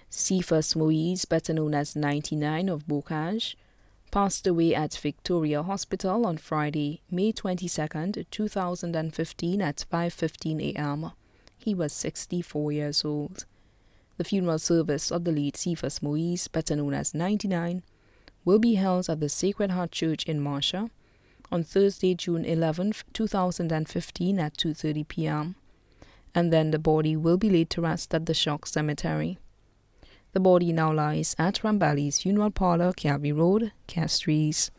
Cephas Moise, better known as 99 of Bocage, passed away at Victoria Hospital on Friday, May 22, 2015 at 5:15 a.m. He was 64 years old. The funeral service of the late Cephas Moise, better known as 99, will be held at the Sacred Heart Church in Marcia on Thursday, June 11, 2015 at 2:30 p.m. and then the body will be laid to rest at the Shock Cemetery. The body now lies at Rambali's Funeral Parlor, Calvary Road, Castries.